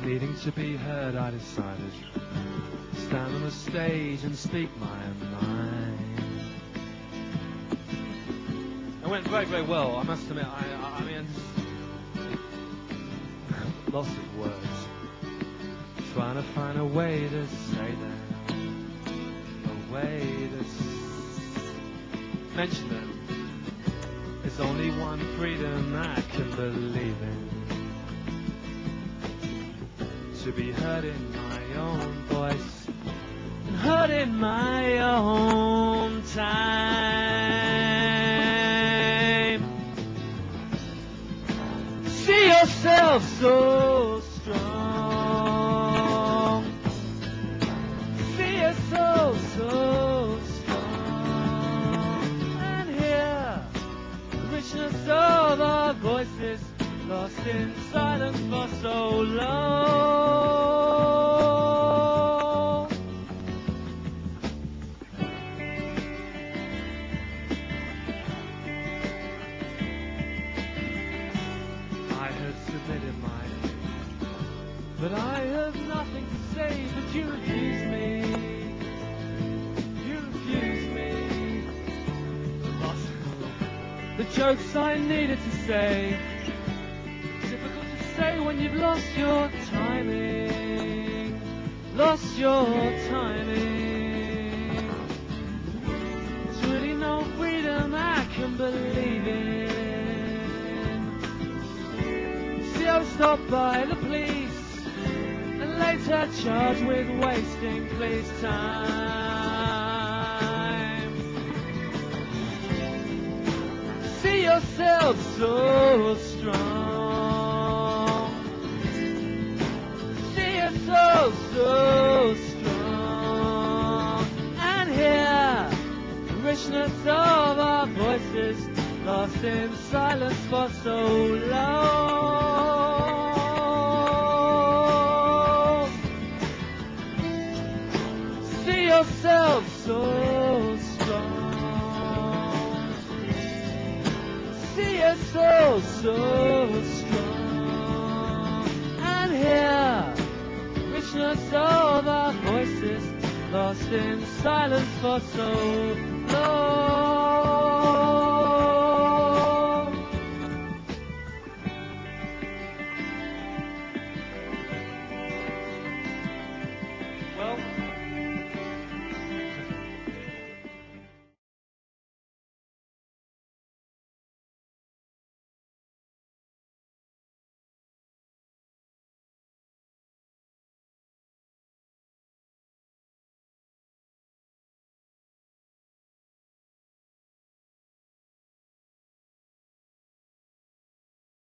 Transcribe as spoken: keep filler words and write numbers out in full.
Needing to be heard, I decided to stand on the stage and speak my mind. It went very, very well, I must admit. I, I, I mean, lots of words, trying to find a way to say them, a way to s- mention them. There's only one freedom I can believe in, to be heard in my own voice and heard in my own time. See yourself so strong. See yourself so strong. And hear the richness of our voices, lost in silence for so long. I had submitted my name, but I have nothing to say, but you refuse me. You refuse me. Lost the jokes I needed to say. Say when you've lost your timing, lost your timing. There's really no freedom I can believe in. See, I was stopped by the police and later charged with wasting police time. See yourself so strong. So, so strong, and hear the richness of our voices, lost in silence for so long. See yourself so strong. See yourself so strong, and hear of our voices, lost in silence for so long.